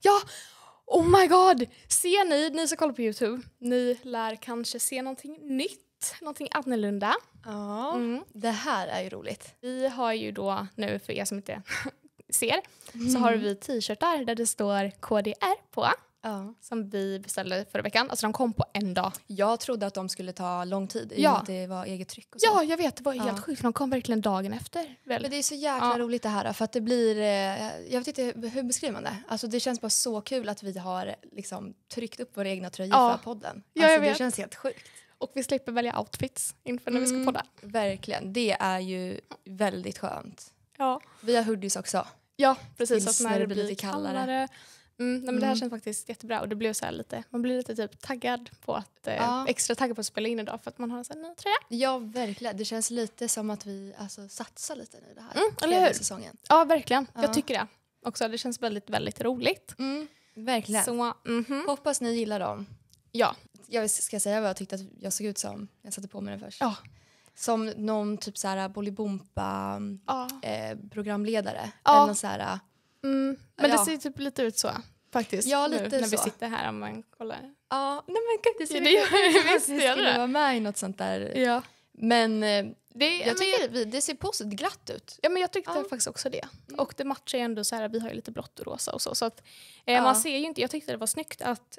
Ja, oh my god. Ser ni som kollar på YouTube, ni lär kanske se någonting nytt, någonting annorlunda. Ja, det här är ju roligt. Vi har ju då nu, för er som inte ser, så har vi t-shirtar där det står KDR på. Ja. Som vi beställde förra veckan. Alltså de kom på en dag. Jag trodde att de skulle ta lång tid i och med att det var eget tryck och så. Ja, jag vet. Det var helt sjukt. De kom verkligen dagen efter. Väl? Men det är så jäkla roligt det här. För att det blir... jag vet inte, hur beskriver man det? Alltså det känns bara så kul att vi har liksom tryckt upp våra egna tröjor för podden. Ja, alltså, jag vet. Det känns helt sjukt. Och vi slipper välja outfits inför när vi ska podda. Verkligen. Det är ju väldigt skönt. Ja. Vi har hoodies också. Ja, precis. Tills så att när det blir lite kallare. Nej, men det här känns faktiskt jättebra. Och det blev så här lite, man blir lite typ taggad på att extra taggad på att spela in idag för att man har en sån här ny tröja. Ja, verkligen. Det känns lite som att vi satsar lite nu det här. Eller hur? Säsongen. Ja, verkligen. Jag tycker det. Också, det känns väldigt, väldigt roligt. Verkligen. Så, hoppas ni gillar dem. Ja. Jag ska säga vad jag tyckte att jag såg ut som. Jag satte på mig den först. Ja. Som någon typ så här Bolibompa programledare. Ja. Eller någon så här, men det ser typ lite ut så. Faktiskt. Ja, lite nu, när så. vi sitter här om man kollar. Ja, nej men gud, det ser det gör visst det skulle vara med i något sånt där. Ja. Men jag tycker det ser positivt glatt ut. Ja, men jag tyckte faktiskt också det. Och det matchar ju ändå så här, vi har ju lite blått och rosa och så. Så att man ser ju inte, jag tyckte det var snyggt att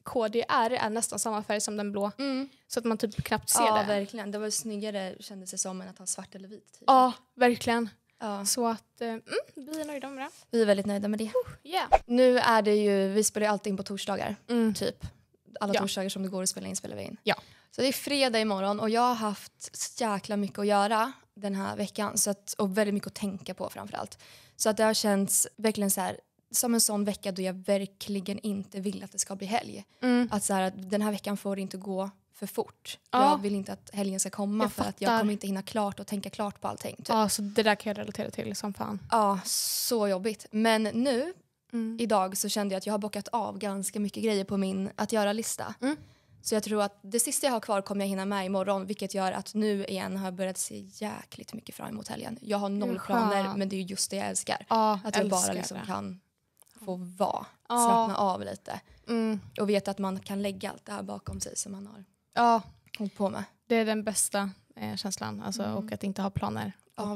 KDR är nästan samma färg som den blå. Så att man typ knappt ser det. Ja, verkligen. Det var snyggare kändes det som än att ha svart eller vit. Typ. Ja, verkligen. Ja. Så att vi är nöjda med det. Vi är väldigt nöjda med det. Yeah. Nu är det ju, vi spelar ju alltid in på torsdagar. Typ. Alla torsdagar som det går att spela in spelar vi in. Ja. Så det är fredag imorgon och jag har haft jäkla mycket att göra den här veckan. Så att, och väldigt mycket att tänka på framförallt. Så att det har känts verkligen så här, som en sån vecka då jag verkligen inte vill att det ska bli helg. Att så här, att den här veckan får det inte gå för fort. Jag vill inte att helgen ska komma för att jag kommer inte hinna klart och tänka klart på allting. Typ. Ja, så det där kan jag relatera till som fan. Ja, så jobbigt. Men nu, idag så kände jag att jag har bockat av ganska mycket grejer på min att göra-lista. Så jag tror att det sista jag har kvar kommer jag hinna med imorgon. Vilket gör att nu igen har jag börjat se jäkligt mycket fram emot helgen. Jag har 0 planer, men det är just det jag älskar. Att jag bara liksom kan få vara, slappna av lite. Och veta att man kan lägga allt det här bakom sig som man har hållit på med. Det är den bästa känslan. Alltså, och att inte ha planer.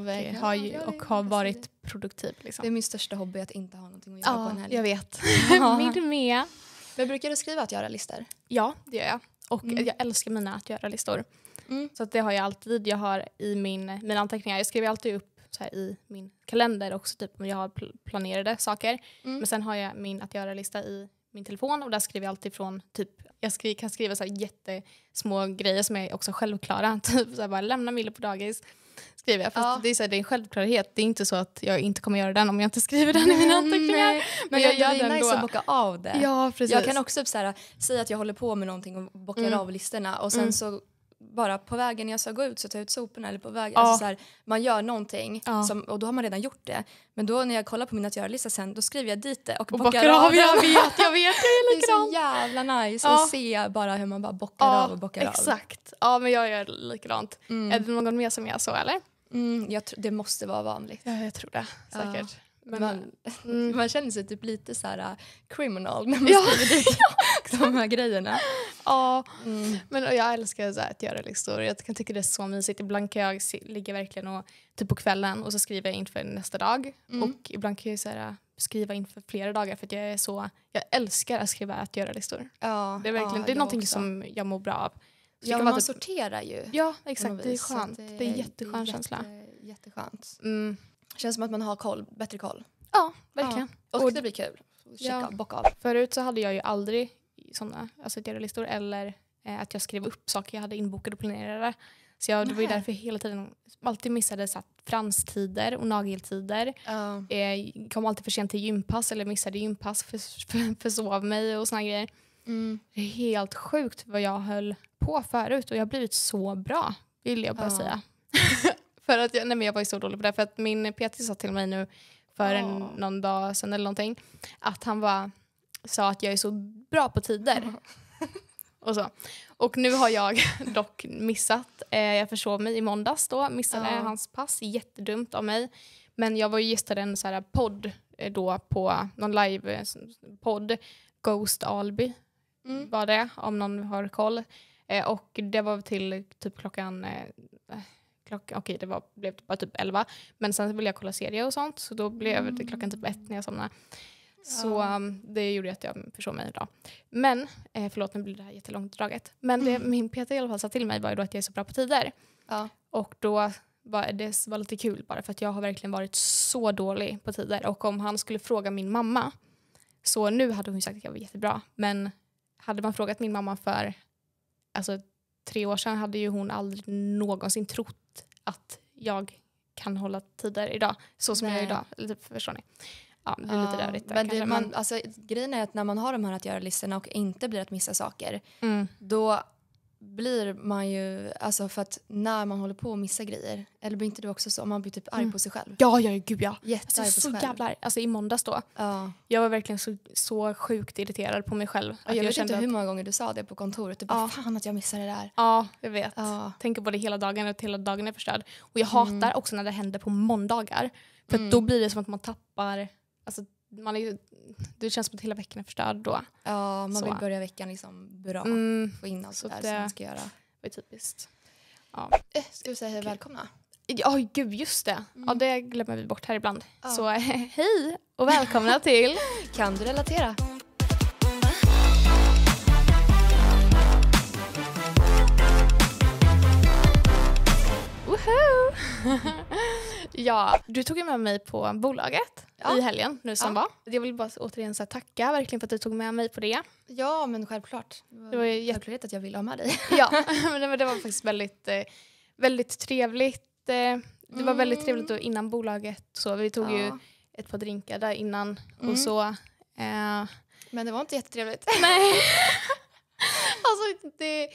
Och ha varit produktiv. Liksom. Det är min största hobby att inte ha någonting att göra på en helg. Jag vet. Min med. Men brukar du skriva att göra-listor? Ja, det gör jag. Och jag älskar mina att göra-listor. Så att det har jag alltid. Jag har i mina anteckningar. Jag skriver alltid upp så här i min kalender också. Typ om jag har planerade saker. Men sen har jag min att göra-lista i min telefon. Och där skriver jag alltid från typ. Jag kan skriva så här jättesmå grejer som är också självklara. Typ så här bara lämna Mille på dagis. Skriver jag. Fast det är, så här, det är en självklarhet. Det är inte så att jag inte kommer göra den om jag inte skriver den i mina anteckningar. Men jag gör den nice att bocka av det. Ja, precis. Jag kan också så här, säga att jag håller på med någonting och bockar av listorna. Och sen så bara på vägen när jag ska gå ut så tar jag ut soporna. Eller på vägen. Alltså så här, man gör någonting och då har man redan gjort det. Men då när jag kollar på min att göra-lista sen, då skriver jag dit det och bockar av. Jag vet, jag är likadant. Det är så jävla nice att se bara hur man bara bockar av och bockar av. Exakt. Ja, men jag gör likadant. Är det någon mer som gör så, eller? Det måste vara vanligt. Ja, jag tror det. Säkert. Men man känner sig typ lite så här criminal när man skriver dit de här grejerna. Ja, men jag älskar så här att göra listor. Jag kan tycka det är så mysigt. Ibland kan jag ligga verkligen och typ på kvällen och så skriver jag inför nästa dag. Och ibland kan jag så här, skriva inför flera dagar för att jag älskar att skriva att göra listor. Ja, det är verkligen det är någonting också som jag mår bra av. Så ja, man sorterar ju. Ja, exakt. Det är skönt. Det är en jätteskön känsla. Jätteskönt. Känns som att man har bättre koll. Ja, verkligen. Och det blir kul. Bocka av. Förut så hade jag ju aldrig sådana, alltså att göra listor eller att jag skrev upp saker jag hade inbokade och planerade. Så det var ju därför hela tiden alltid missade så franstider och nageltider. Kom alltid för sent till gympass eller missade gympass försov mig och såna grejer. Det är helt sjukt vad jag höll på förut och jag har blivit så bra, vill jag bara säga. För att jag var ju så dålig på det. För att min PT sa till mig nu för någon dag sedan eller någonting att han sa att jag är så bra på tider. Och så. Och nu har jag dock missat. Jag försov mig i måndags då. Missade hans pass. Jättedumt av mig. Men jag var ju gästade en så här podd då på någon live-podd. Ghost Alby var det, om någon har koll. Och det var till typ klockan... Okej, blev bara typ 11. Men sen ville jag kolla serie och sånt. Så då blev det klockan typ 1 när jag somnade. Så det gjorde att jag försov mig idag. Men, förlåt, nu blir det här jättelångt draget. Men det min PT i alla fall sa till mig var ju då att jag är så bra på tider. Ja. Och då var det var lite kul bara för att jag har verkligen varit så dålig på tider. Och om han skulle fråga min mamma, så nu hade hon sagt att jag var jättebra. Men hade man frågat min mamma för 3 år sedan hade ju hon aldrig någonsin trott att jag kan hålla tider idag. Så som jag är idag. Typ, förstår ni? Ja, det är lite rörigt där, men grejen är att när man har de här att göra-listorna och inte blir att missa saker, då blir man ju, alltså för att när man håller på att missa grejer, eller blir inte du också så, man blir typ arg på sig själv. Ja, gud ja. Jättearg på sig själv. Jävlar, i måndags då. Jag var verkligen så sjukt irriterad på mig själv. Jag vet inte hur många gånger du sa det på kontoret. Du bara, fan att jag missade det där. Ja, jag vet. Tänker på det hela dagen och hela dagen är förstörd. Och jag hatar också när det händer på måndagar. För då blir det som att man tappar... det känns som att hela veckan är förstörd då. Ja, man vill börja veckan liksom bra. Få in allt så där som man ska göra. Det är typiskt. Ja. Ska vi säga välkomna? Ja, gud, just det. Ja, det glömmer vi bort här ibland. Så hej och välkomna till Kan du relatera? Woho! Ja, du tog ju med mig på bolaget i helgen nu som var. Jag vill bara återigen tacka verkligen för att du tog med mig på det. Ja, men självklart. Det var ju självklart att jag ville ha med dig. Ja, men det var faktiskt väldigt trevligt. Det var väldigt trevligt då innan bolaget. Så vi tog ju ett par drinkar där innan och så. Men det var inte jättetrevligt. Nej. Alltså det...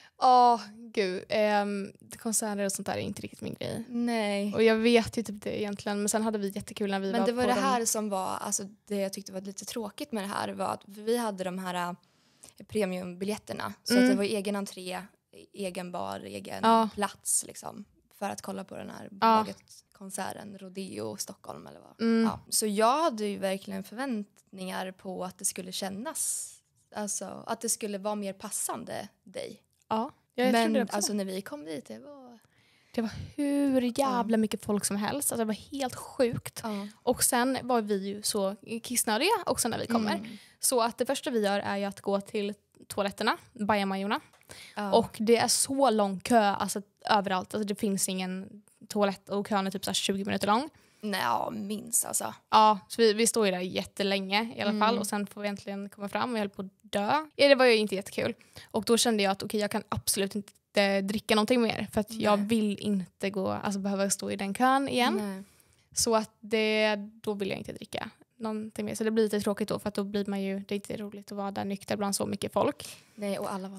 gud. Konserter och sånt där är inte riktigt min grej. Nej. Och jag vet ju typ det egentligen. Men sen hade vi jättekul när vi var på... Men det var det här som var... Alltså det jag tyckte var lite tråkigt med det här var att vi hade de här premiumbiljetterna. Så att det var egen entré, egen bar, egen plats liksom. För att kolla på den här bolaget-konserten Rodeo Stockholm eller vad. Så jag hade ju verkligen förväntningar på att det skulle kännas... Alltså att det skulle vara mer passande dig. Ja, jag trodde det också. Alltså när vi kom dit, det var hur jävla mycket folk som helst. Alltså det var helt sjukt. Och sen var vi ju så kissnödiga också när vi kommer. Så att det första vi gör är ju att gå till toaletterna, bajamajorna. Och det är så lång kö, alltså överallt. Alltså det finns ingen toalett och kön är typ så här 20 minuter lång. Nej, minst alltså. Ja, så vi står ju där jättelänge i alla fall. Och sen får vi äntligen komma fram och jag höll på att dö. Ja, det var ju inte jättekul. Och då kände jag att jag kan absolut inte dricka någonting mer. För att jag vill inte behöva stå i den kön igen. Nej. Så att då vill jag inte dricka någonting mer. Så det blir lite tråkigt då. För att då blir man ju, det är inte roligt att vara där nykter bland så mycket folk. Nej, och alla var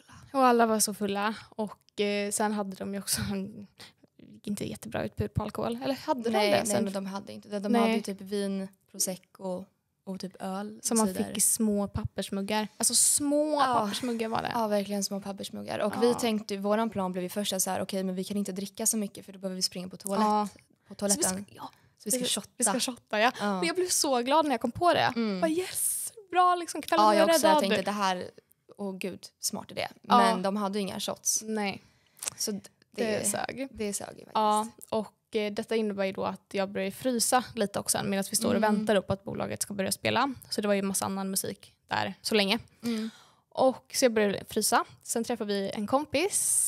så fulla. Och sen hade de ju också... inte jättebra utbud på alkohol. Eller hade de det? Nej, men de hade inte det. De hade ju typ vin, prosecco och typ öl. Som man fick i små pappersmuggar. Alltså små pappersmuggar var det. Ja, verkligen små pappersmuggar. Och vi tänkte, våran plan blev ju först så här, okej, men vi kan inte dricka så mycket för då behöver vi springa på toaletten. Så vi ska shotta. Vi ska shotta, ja. Men jag blev så glad när jag kom på det. Bara yes, bra liksom, kvällen är räddad. Jag tänkte det här, gud, smart idé. Men de hade inga shots. Nej. Så det sög. Det sög faktiskt. Ja, och detta innebär ju då att jag börjar frysa lite också medan vi står och väntar upp att bolaget ska börja spela. Så det var ju massa annan musik där så länge. Och så jag började frysa. Sen träffade vi en kompis.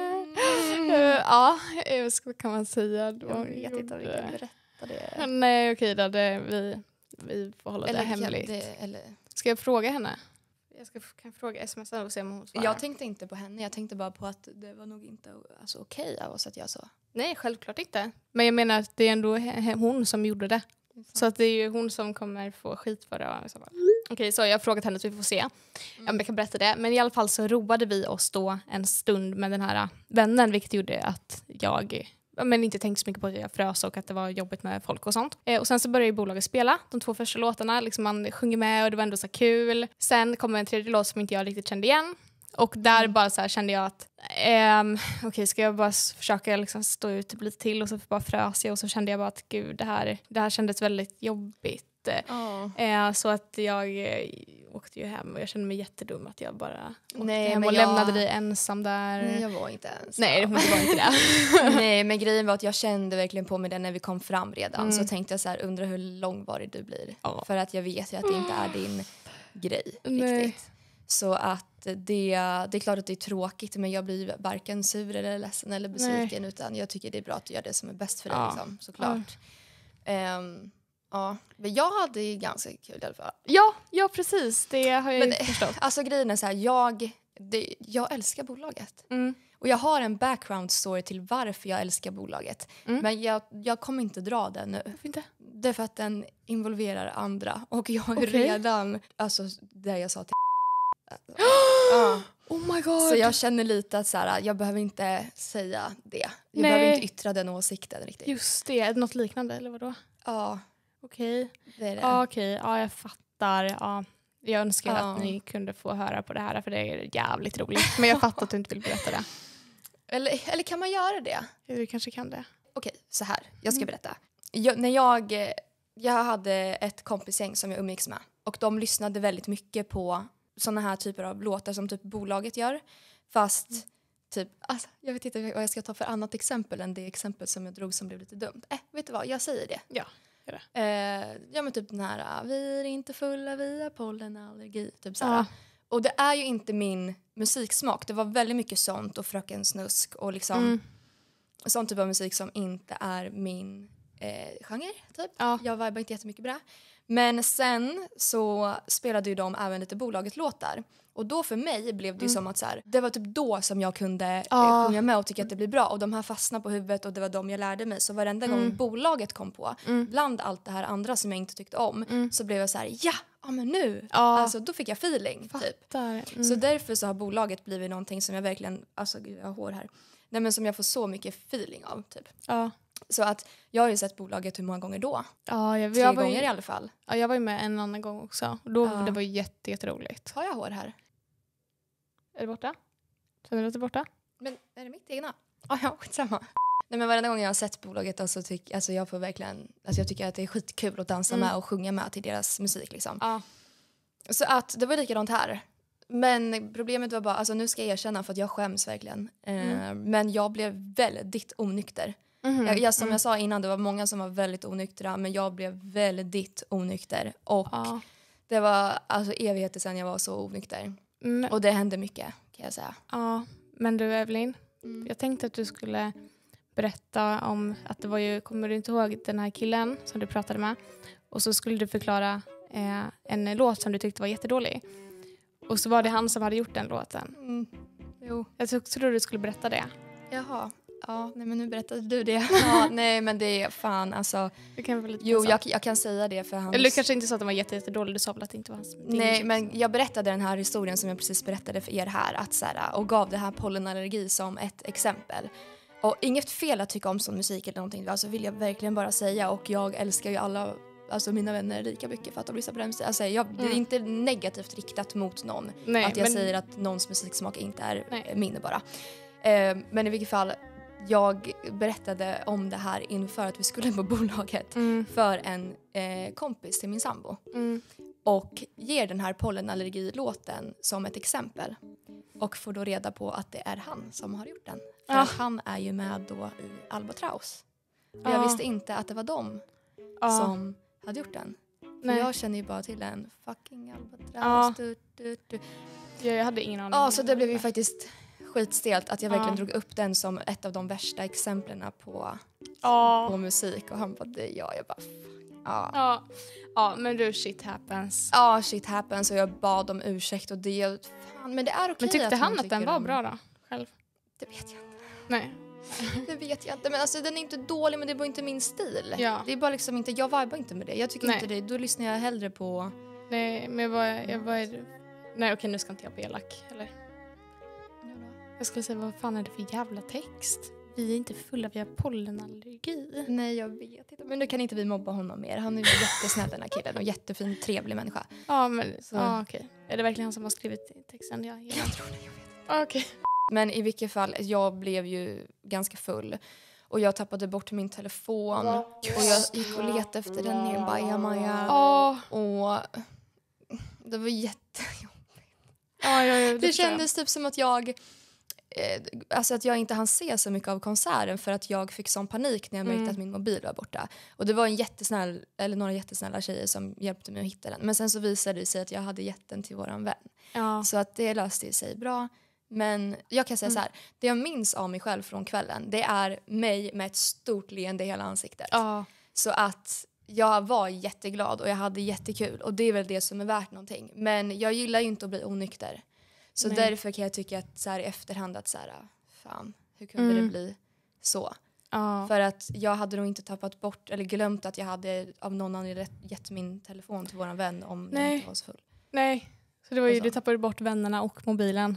Vad kan man säga? Jag vet inte om vi kan berätta det. Nej, okej då. Vi får hålla det hemligt. Ska jag fråga henne? Kan fråga sms:a och se om hon svarar. Jag tänkte inte på henne. Jag tänkte bara på att det var nog inte okej av oss att jag så. Nej, självklart inte. Men jag menar att det är ändå hon som gjorde det. Så att det är ju hon som kommer få skit för det. Okej, så jag har frågat henne så vi får se om jag kan berätta det. Men i alla fall så roade vi oss då en stund med den här vännen. Vilket gjorde att jag inte tänkte så mycket på att jag frös och att det var jobbigt med folk och sånt. Och sen så började ju bolaget spela de 2 första låtarna. Liksom man sjunger med och det var ändå så kul. Sen kommer en tredje låt som inte jag riktigt kände igen. Och där bara så här kände jag att okej, ska jag bara försöka liksom stå ut typ lite till och så bara frös jag och så kände jag bara att gud, det här kändes väldigt jobbigt. Så att jag åkte ju hem och jag kände mig jättedum att jag bara åkte hem och lämnade dig ensam där. Nej, jag var inte ensam. Nej, det var inte det. Nej, men grejen var att jag kände verkligen på mig det när vi kom fram redan. Så tänkte jag så här, undrar hur långvarig du blir. För att jag vet ju att det inte är din grej riktigt. Så att det är klart att det är tråkigt, men jag blir varken sur eller ledsen eller besviken, utan jag tycker det är bra att du gör det som är bäst för dig, liksom, såklart. Ja, men jag hade ju ganska kul i alla fall. Ja, precis. Det har jag ju förstått. Alltså grejen är så här, jag älskar bolaget. Och jag har en background story till varför jag älskar bolaget. Men jag kommer inte dra den nu. Varför inte? Det är för att den involverar andra. Och jag är redan, alltså där jag sa till Oh my god. Så jag känner lite att så här, jag behöver inte säga det. Jag behöver inte yttra den åsikten riktigt. Just det, är det något liknande eller vadå? Ja. Okej. Det är det. Ja, okej. Ja, jag fattar. Ja. Jag önskar att ni kunde få höra på det här, för det är jävligt roligt. Men jag fattar att du inte vill berätta det. Eller kan man göra det? Du kanske kan det. Okej, så här. Jag ska berätta. När jag hade ett kompisgäng som jag umgicks med. Och de lyssnade väldigt mycket på såna här typer av låtar som typ bolaget gör. Fast typ, alltså, jag vet inte vad jag ska ta för annat exempel än det exempel som jag drog som blev lite dumt. Vet du vad, jag säger det. Ja, gör det. Ja, men typ den här, vi är inte fulla, vi har pollenallergi. Typ så här. Och det är ju inte min musiksmak. Det var väldigt mycket sånt och Fröken Snusk och liksom sånt typ av musik som inte är min genre, typ. Jag vibar inte jättemycket bra. Men sen så spelade ju de även lite bolaget-låtar. Och då för mig blev det ju som att så här, det var typ då som jag kunde sjunga med och tycka att det blir bra. Och de här fastnade på huvudet och det var de jag lärde mig. Så varenda gång bolaget kom på, bland allt det här andra som jag inte tyckte om, så blev jag så här, ja men nu. Alltså då fick jag feeling, typ. Så därför så har bolaget blivit någonting som jag verkligen, alltså gud, jag har hår här. Nej, men som jag får så mycket feeling av, typ. Så att jag har ju sett bolaget hur många gånger då? 3 gånger i alla fall. Ja, jag var ju med en annan gång också. Och då, det var jätteroligt. Har jag hår här? Är det borta? Känner du att det är borta? Men är det mitt egna? Ja, skitsamma. Nej, men varenda gång jag har sett bolaget då, så alltså jag får verkligen, alltså jag tycker att det är skitkul att dansa med och sjunga med till deras musik liksom. Så att det var likadant här. Men problemet var bara, alltså nu ska jag erkänna för att jag skäms verkligen. Men jag blev väldigt onykter. Som jag sa innan, det var många som var väldigt onyktra, men jag blev väldigt onykter. Och det var alltså evigheter sedan jag var så onykter. Och det hände mycket, kan jag säga. Ja, men du Evelyn, jag tänkte att du skulle berätta om att det var ju, kommer du inte ihåg den här killen som du pratade med? Och så skulle du förklara en låt som du tyckte var jättedålig. Och så var det han som hade gjort den låten. Jo. Jag tror du skulle berätta det. Jaha. Ja, nej, men nu berättade du det. Nej, men det är fan, alltså. Det kan väl lite jag kan säga det för hans. Eller kanske inte så att den var jättedålig, du sa väl att det inte var hans. Nej, men jag berättade den här historien som jag precis berättade för er här. Att, så här, och gav det här pollenallergi som ett exempel. Och inget fel att tycka om sån musik eller någonting. Alltså vill jag verkligen bara säga. Och jag älskar ju alla, alltså mina vänner lika mycket för att de lyssnar på den. Alltså, det är inte negativt riktat mot någon. Nej, att jag säger att någons musiksmak inte är min bara. Men i vilket fall, jag berättade om det här inför att vi skulle på bolaget för en kompis till min sambo. Och ger den här pollenallergilåten som ett exempel. Och får då reda på att det är han som har gjort den. För att han är ju med då i Albatraus. Och jag visste inte att det var de som hade gjort den. För jag känner ju bara till en fucking Albatraus. Jag hade ingen aning. Så det blev ju faktiskt skitstelt att jag verkligen drog upp den som ett av de värsta exemplen på musik. Och han bara, det är jag bara, Ja, men du, shit happens. Ja, shit happens och jag bad om ursäkt och det, fan, men det är okej. Men tyckte han att den var bra då, själv? Det vet jag inte. Nej. Det vet jag inte, men alltså den är inte dålig, men det var inte min stil. Ja. Det är bara liksom inte, jag vibar inte med det. Jag tycker inte det, då lyssnar jag hellre på. Nej, men nej, okej, nu ska inte jag på elak, eller? Jag skulle säga, vad fan är det för jävla text? Vi är inte fulla, vi har pollenallergi. Nej, jag vet inte. Men nu kan inte vi mobba honom mer. Han är ju jättesnäll den här killen och jättefin, trevlig människa. Ja, men okej. Är det verkligen han som har skrivit texten? Jag tror det, jag vet. Okej. Men i vilket fall, jag blev ju ganska full. Och jag tappade bort min telefon. Och jag gick och letade efter den i en bajamaja. Och det var jättejobbigt. Det kändes typ som att jag... Alltså att jag inte hann se så mycket av konserten för att jag fick sån panik när jag märkte att min mobil var borta. Och det var några jättesnälla tjejer som hjälpte mig att hitta den. Men sen så visade det sig att jag hade gett den till våran vän. Ja. Så att det löste sig bra. Men jag kan säga så här, det jag minns av mig själv från kvällen, det är mig med ett stort leende i hela ansiktet. Ja. Så att jag var jätteglad och jag hade jättekul. Och det är väl det som är värt någonting. Men jag gillar ju inte att bli onykter. Så därför kan jag tycka att så här i efterhand att så här, fan, hur kunde det bli så? För att jag hade nog inte tappat bort eller glömt att jag hade av någon anledning gett min telefon till våran vän om den inte var så full. Nej, så det var ju, du tappade bort vännerna och mobilen.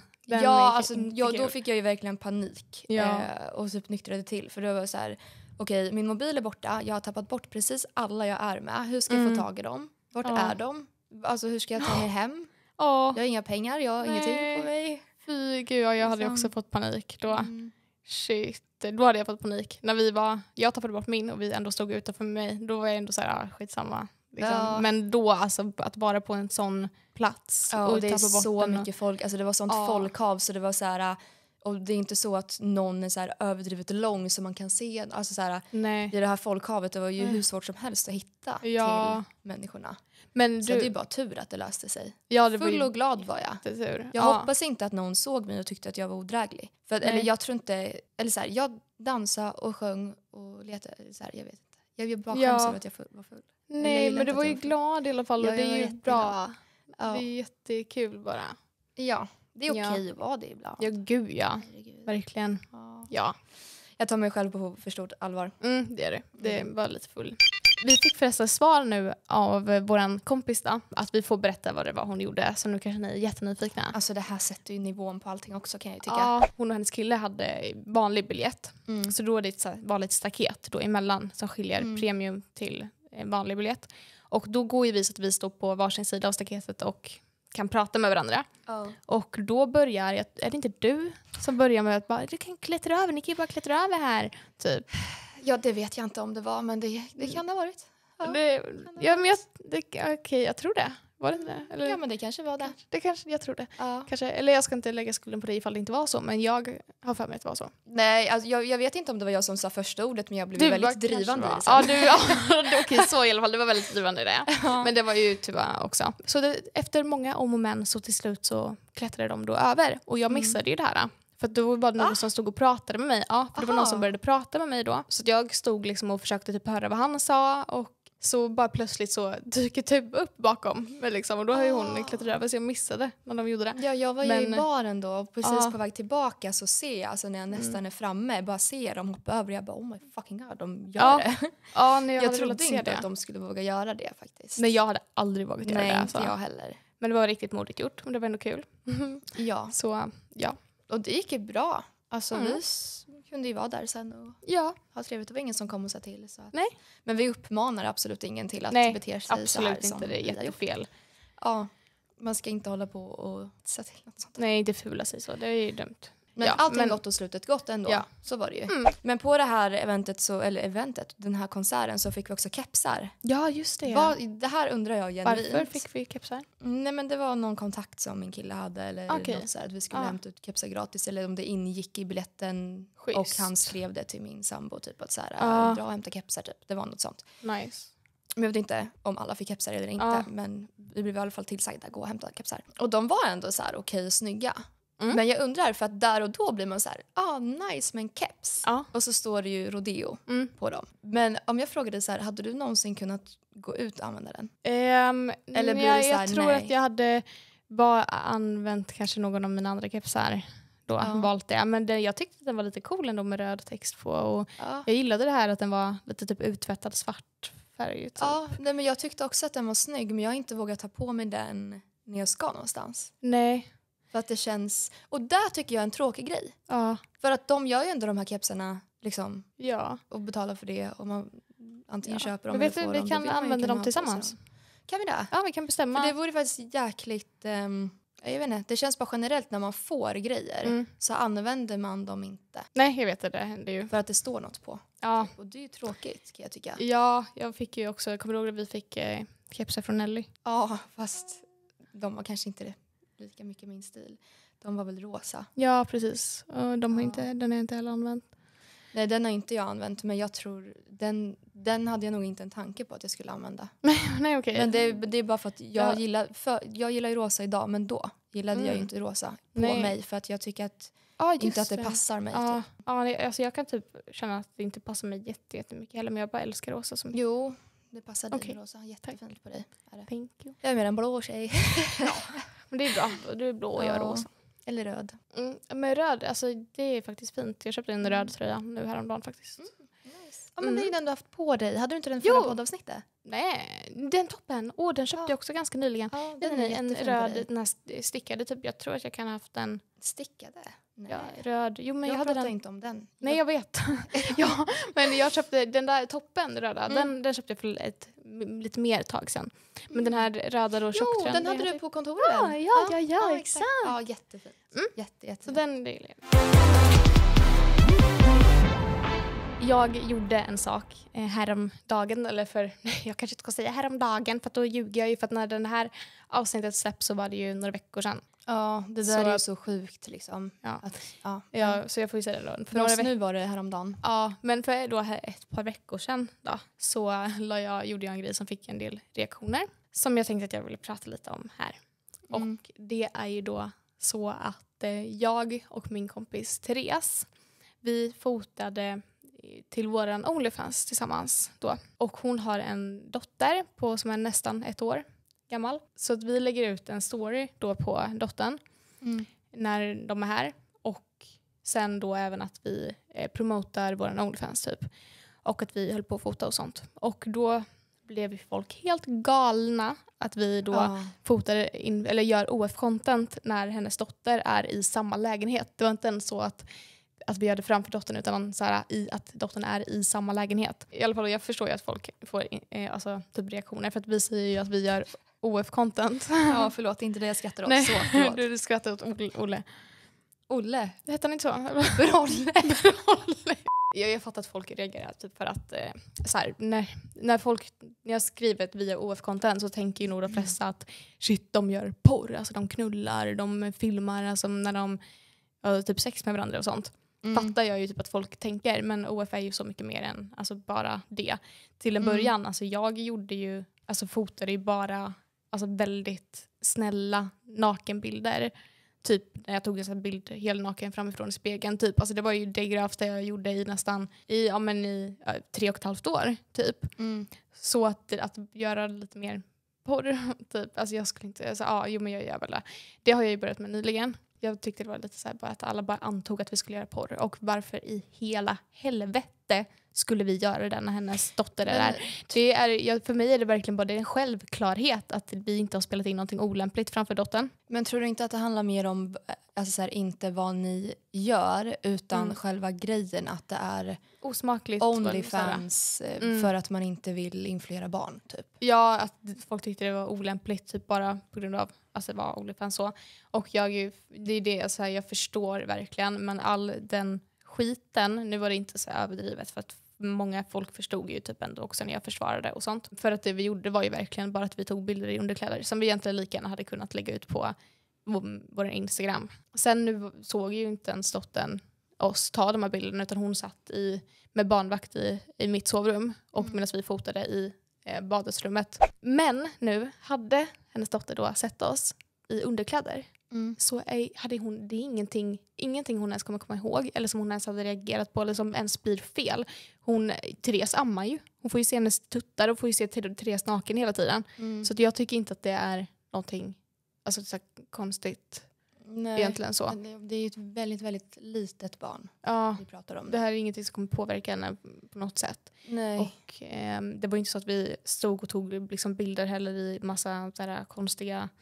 Då fick jag ju verkligen panik och typ nyktrade till. För det var så här, okej, min mobil är borta, jag har tappat bort precis alla jag är med. Hur ska jag få tag i dem? Vart är de? Alltså hur ska jag ta mig hem? Jag har inga pengar, jag har ingenting på mig. Fy gud, jag hade också fått panik då. Shit, då hade jag fått panik. När jag tappade bort min och vi ändå stod utanför mig. Då var jag ändå så här, skitsamma. Liksom. Men då, alltså, att vara på en sån plats. Och det är så mycket folk. Alltså det var sånt folkhav så det var så här... Och det är inte så att någon är så här överdrivet lång så man kan se. Alltså så här, i det här folkhavet det var ju hur svårt som helst att hitta till människorna. Men så det är bara tur att det löste sig. Ja, det full och glad var jag. Jag hoppas inte att någon såg mig och tyckte att jag var odräglig. Eller jag tror inte... Eller så här, jag dansade och sjöng och letade. Så här, jag vet inte. Jag bara skäms över att jag var full. Nej, men du var ju glad i alla fall. Och det är ju bra. Ja. Det är jättekul bara. Ja. Det är okej att vara det ibland. Ja, gud ja. Verkligen. Ja. Jag tar mig själv på för stort allvar. Det är det. Det var lite full. Vi fick förresten svar nu av våran kompis då, att vi får berätta vad det var hon gjorde. Så nu kanske ni är jättenyfikna. Alltså det här sätter ju nivån på allting också kan jag tycka. Ja, hon och hennes kille hade vanlig biljett. Så då är det ett vanligt staket då emellan som skiljer premium till vanlig biljett. Och då går ju vi så att vi står på varsin sida av staketet och kan prata med varandra. Och då börjar, är det inte du som börjar med att bara, du kan klättra över, ni kan ju bara klättra över här, typ. Ja, det vet jag inte om det var, men det kan det ha varit. Jag tror det. Var det det? Eller? Ja, men det kanske var det. Jag tror det. Kanske, eller jag ska inte lägga skulden på dig ifall det inte var så, men jag har för mig att det var så. Nej, alltså, jag vet inte om det var jag som sa första ordet, men jag blev väldigt drivande i det. Okej, så i alla fall, det var väldigt drivande i det. Men det var ju tyvärr också. Så efter många om och men så till slut så klättrade de då över. Och jag missade ju det här. För då var det någon som stod och pratade med mig. Ja, för det var någon som började prata med mig då. Så jag stod liksom och försökte typ höra vad han sa. Och så bara plötsligt så dyker typ upp bakom mig liksom. Och då har ju hon klättrat över så jag missade när de gjorde det. Ja, jag var ju i baren då. Och precis på väg tillbaka så ser jag, alltså när jag nästan är framme, bara ser dem hoppa över. Jag bara, oh my fucking god, de gör det. Ja, jag trodde inte att de skulle våga göra det faktiskt. Men jag hade aldrig vågat göra det. Nej, inte jag heller. Men det var riktigt modigt gjort. Men det var ändå kul. Ja. Så, ja. Och det gick ju bra. Alltså vi kunde ju vara där sen och ha trevligt. Det var ingen som kom och sa till. Så att, nej. Men vi uppmanar absolut ingen till att bete sig så här. Absolut inte, det är jättefel. Ja, man ska inte hålla på och säga till något sånt. Nej, inte fula sig så, det är ju dumt. Men allting gott och slutet gott ändå, så var det ju. Men på det här eventet, den här konserten så fick vi också kepsar. Ja, just det. Det här undrar jag genuint. Varför fick vi kepsar? Nej, men det var någon kontakt som min kille hade eller något så här, att vi skulle hämta ut kepsar gratis eller om det ingick i biljetten. Schysst. Och han skrev det till min sambo typ att så här, dra och hämta kepsar typ. Det var något sånt. Nice. Men jag vet inte om alla fick kepsar eller inte, men vi blev i alla fall tillsagda att gå och hämta kepsar. Och de var ändå så här okej, snygga. Men jag undrar, för att där och då blir man så här, nice med en keps. Och så står det ju Rodeo på dem. Men om jag frågade så här, hade du någonsin kunnat gå ut och använda den? Eller blir det så här, jag tror att jag hade bara använt kanske någon av mina andra kepsar då, valt det. Men jag tyckte att den var lite cool ändå med röd text på. Och jag gillade det här att den var lite typ uttvättad svart färg. Typ. Ja, nej, men jag tyckte också att den var snygg, men jag har inte vågat ta på mig den när jag ska någonstans. Nej. För att det känns... Och där tycker jag är en tråkig grej. Ja. För att de gör ju ändå de här kepsarna liksom, Ja. och betalar för det. Och man antingen köper dem Men eller får vi dem. kan använda dem tillsammans. Kan vi det? Ja, vi kan bestämma. För det vore faktiskt jäkligt... jag vet inte, det känns bara generellt när man får grejer så använder man dem inte. Nej, jag vet det. Det händer ju. För att det står något på. Ja. Och det är ju tråkigt kan jag tycka. Ja, jag fick ju också, kommer du ihåg att vi fick kepsar från Nelly? Ja, fast de var kanske inte lika mycket min stil. De var väl rosa. Ja, precis. Och den har jag inte heller använt. Nej, den har inte jag använt, men jag tror den hade jag nog inte en tanke på att jag skulle använda. Nej, okej. Men det är bara för att jag gillar ju rosa idag, men då gillade jag ju inte rosa på mig för att jag tycker att inte att det passar mig. Ja, typ. ja, alltså jag kan typ känna att det inte passar mig jättemycket heller, men jag bara älskar rosa så mycket. Jo, det passar dig Okej. rosa. Jättefint på dig. Är det. Thank you. Jag är mer en blå tjej. Men det är bra. Du är blå och jag är rosa. Eller röd. Men röd, alltså det är faktiskt fint. Jag köpte en röd tröja nu häromdagen faktiskt. Nice. Ja, men det är ju den du haft på dig. Hade du inte den förra poddavsnittet? Nej, den toppen. Den köpte jag också ganska nyligen. Ja, den är en röd, den här stickade typ. Jag tror att jag kan ha haft den. Stickade? Nej. Ja, röd. Jo, men jag hade pratar den. inte om den. Nej, jag vet. Ja, men jag köpte den där toppen röda. Den köpte jag för lite mer tag sedan. Men den här röda då tjocktröjan. Den hade du på kontoret. Ja, exakt. Ja, jättefint. Jättefint. Så den gillar jag gjorde en sak häromdagen, eller jag kanske inte ska säga häromdagen för att då ljuger jag ju, för att när den här avsnittet släpps så var det ju några veckor sedan. Ja, det där är ju så sjukt liksom. Så jag får ju säga det då. För oss nu var det häromdagen. Ja, men för då ett par veckor sedan då, så gjorde jag en grej som fick en del reaktioner som jag tänkte att jag ville prata lite om här. Och det är ju då så att jag och min kompis Therese, vi fotade till våran OnlyFans tillsammans då. Och hon har en dotter som är nästan 1 år gammal. Så att vi lägger ut en story då på dottern när de är här. Och sen då även att vi promotar våran OnlyFans typ. Och att vi höll på att fota och sånt. Och då blev folk helt galna att vi då fotar eller gör OF-content när hennes dotter är i samma lägenhet. Det var inte ens så att vi gör det framför dottern, utan så här, att dottern är i samma lägenhet. I alla fall, jag förstår ju att folk får alltså, typ reaktioner, för att vi säger ju att vi gör OF-content. Ja, förlåt, inte det jag skrattar åt. Nej, så, förlåt. Du skrattar åt Olle. Olle? Det heter han inte så? Brolle. Jag fattar att folk reagerar typ för att så här, när jag skriver ett via OF-content så tänker ju nog de flesta att shit, de gör porr. Alltså de knullar, de filmar, alltså när de har typ sex med varandra och sånt. Fattar jag ju typ att folk tänker, men OF är ju så mycket mer än alltså bara det. Till en början, alltså jag fotade ju bara alltså väldigt snälla nakenbilder. Typ när jag tog en sån bild helt naken framifrån i spegeln typ. Alltså det var ju det grövsta jag gjorde i 3,5 år typ. Så att göra lite mer porr typ. Alltså jag skulle inte men jag gör väl det. Det har jag ju börjat med nyligen. Jag tyckte det var lite så här bara att alla bara antog att vi skulle göra porr. Och varför i hela helvete skulle vi göra det när hennes dotter är där? För mig är det verkligen bara en självklarhet att vi inte har spelat in någonting olämpligt framför dottern. Men tror du inte att det handlar mer om alltså så här, inte vad ni gör utan själva grejen att det är osmakligt OnlyFans för att man inte vill influera barn typ? Ja, att folk tyckte det var olämpligt typ bara på grund av att det var OnlyFans så. Och det är det alltså, jag förstår verkligen, men all den skiten, nu var det inte så överdrivet för att många folk förstod ju typ ändå också när jag försvarade och sånt. För att det vi gjorde var ju verkligen bara att vi tog bilder i underkläder som vi egentligen lika gärna hade kunnat lägga ut på vår Instagram. Sen nu såg ju inte ens dottern oss ta de här bilderna, utan hon satt med barnvakt i mitt sovrum och medan vi fotade i badrummet. Men nu hade hennes dotter då sett oss i underkläder. Så hade hon, det är ingenting hon ens kommer komma ihåg eller som hon ens hade reagerat på eller som ens blir fel. Therese ammar ju. Hon får ju se hennes tuttar och får ju se Therese naken hela tiden. Så att jag tycker inte att det är någonting alltså, så konstigt. Nej, egentligen så. Det är ju ett väldigt, väldigt litet barn vi pratar om. Det här är ingenting som kommer påverka henne på något sätt. Nej. Och det var inte så att vi stod och tog liksom bilder heller i massa sådär konstiga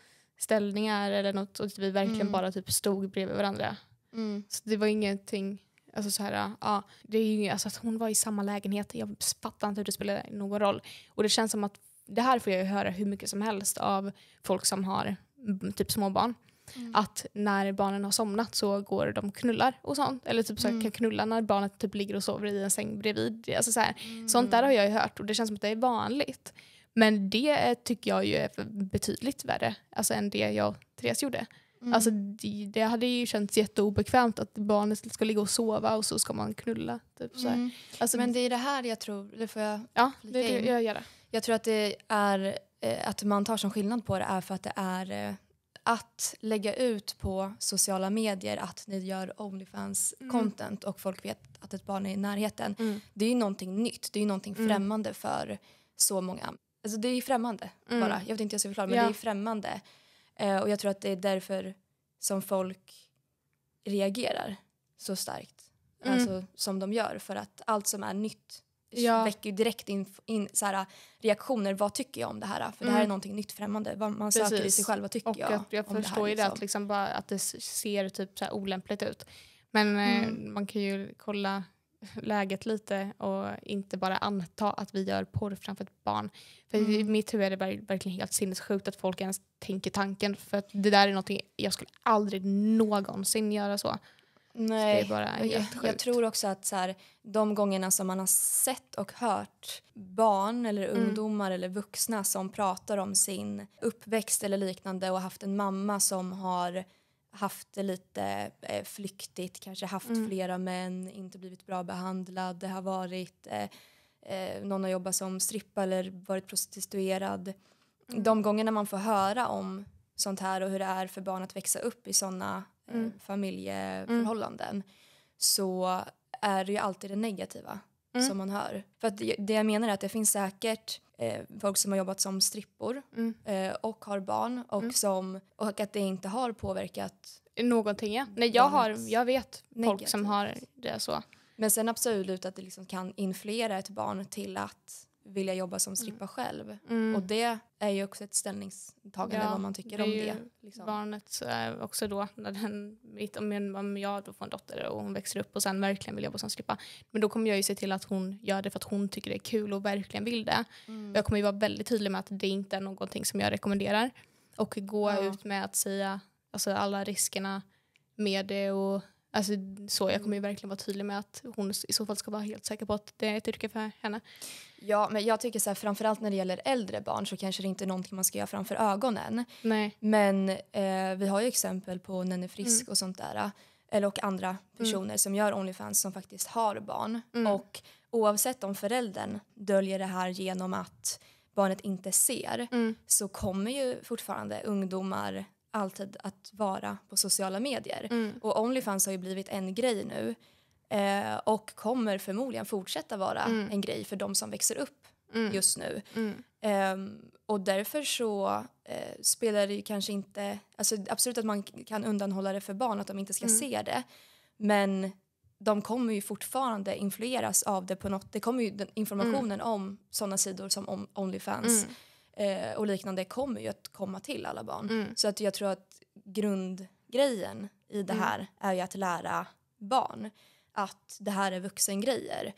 ställningar eller något, och vi verkligen bara typ stod bredvid varandra. Så det var ingenting, alltså så här, ja, det är ju alltså att hon var i samma lägenhet. Jag fattar inte hur det spelar någon roll. Och det känns som att det här får jag ju höra hur mycket som helst av folk som har typ småbarn. Att när barnen har somnat så går de knullar och sånt. Eller typ så kan knulla när barnet typ ligger och sover i en säng bredvid. Alltså så här, sånt där har jag ju hört och det känns som att det är vanligt. Men det tycker jag ju är betydligt värre, alltså, än det jag och Therese gjorde. Alltså det hade ju känts jätteobekvämt att barnet ska ligga och sova och så ska man knulla. Typ, så här. Alltså, men det är det här jag tror, det får jag jag gör det. Jag tror att det är att man tar som skillnad på det är för att det är att lägga ut på sociala medier att ni gör OnlyFans-content och folk vet att ett barn är i närheten. Det är ju någonting nytt, det är ju någonting främmande för så många. Alltså det är främmande bara, jag vet inte hur jag ska förklara, men det är främmande. Och jag tror att det är därför som folk reagerar så starkt. Alltså som de gör, för att allt som är nytt väcker ju direkt in så här, reaktioner. Vad tycker jag om det här? För det här är någonting nytt, främmande. Man söker i sig själv, vad tycker och jag jag om förstår ju det att, liksom bara att det ser typ så här olämpligt ut. Men man kan ju kolla läget lite och inte bara anta att vi gör porr framför ett barn. För i mitt huvud är det verkligen helt sinnessjukt att folk ens tänker tanken. För att det där är någonting, jag skulle aldrig någonsin göra så. Nej, det är bara helt sjukt. Jag tror också att så här, de gångerna som man har sett och hört barn eller ungdomar eller vuxna som pratar om sin uppväxt eller liknande och haft en mamma som har haft det lite flyktigt, kanske haft flera män, inte blivit bra behandlad, det har varit någon har jobbat som strippa eller varit prostituerad. De gångerna man får höra om sånt här och hur det är för barn att växa upp i såna familjeförhållanden, så är det ju alltid det negativa som man hör. För att det jag menar är att det finns säkert folk som har jobbat som strippor och har barn och att det inte har påverkat någonting. Ja. Nej, jag vet folk som har det så. Men sen absolut att det liksom kan influera ett barn till att vilja jobba som strippa själv. Och det är ju också ett ställningstagande vad man tycker om det. Liksom. Barnet också då, när om jag då får en dotter och hon växer upp och sen verkligen vill jobba som strippa. Men då kommer jag ju se till att hon gör det för att hon tycker det är kul och verkligen vill det. Och jag kommer ju vara väldigt tydlig med att det inte är någonting som jag rekommenderar. Och gå ut med att säga alltså, alla riskerna med det och alltså, så jag kommer ju verkligen vara tydlig med att hon i så fall ska vara helt säker på att det är ett yrke för henne. Ja, men jag tycker så här, framförallt när det gäller äldre barn så kanske det inte är någonting man ska göra framför ögonen. Nej. Men vi har ju exempel på Nenne Frisk och sånt där. Och andra personer som gör OnlyFans som faktiskt har barn. Och oavsett om föräldern döljer det här genom att barnet inte ser så kommer ju fortfarande ungdomar alltid att vara på sociala medier. Och OnlyFans har ju blivit en grej nu. Och kommer förmodligen fortsätta vara en grej för de som växer upp just nu. Och därför så spelar det ju kanske inte... Alltså absolut att man kan undanhålla det för barn, att de inte ska se det. Men de kommer ju fortfarande influeras av det på något. Det kommer ju informationen om sådana sidor som OnlyFans och liknande kommer ju att komma till alla barn. Så att jag tror att grundgrejen i det här är ju att lära barn att det här är vuxengrejer.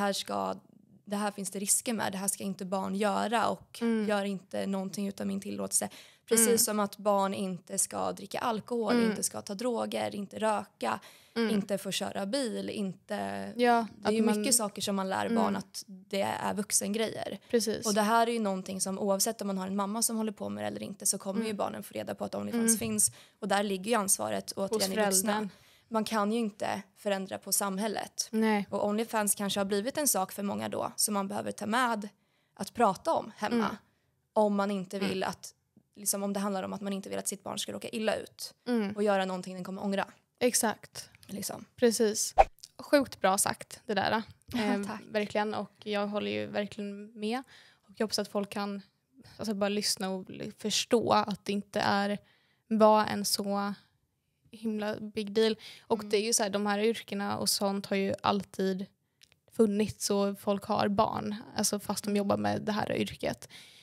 Det här finns det risker med. Det här ska inte barn göra och gör inte någonting utan min tillåtelse. Precis som att barn inte ska dricka alkohol, inte ska ta droger, inte röka, inte få köra bil, inte... Ja, det är ju mycket saker som man lär barn att det är vuxengrejer. Precis. Och det här är ju någonting som oavsett om man har en mamma som håller på med det eller inte så kommer ju barnen få reda på att OnlyFans finns. Och där ligger ju ansvaret återigen i vuxna. Man kan ju inte förändra på samhället. Nej. Och OnlyFans kanske har blivit en sak för många då som man behöver ta med att prata om hemma. Om man inte vill att, liksom om det handlar om att man inte vill att sitt barn ska råka illa ut och göra någonting den kommer ångra. Exakt. Liksom. Precis. Sjukt bra sagt det där. Tack. Verkligen, och jag håller ju verkligen med. Och jag hoppas att folk kan alltså, bara lyssna och förstå att det inte var en så himla big deal. Och det är ju så här, de här yrkena och sånt har ju alltid funnits, så folk har barn, alltså fast de jobbar med det här yrket.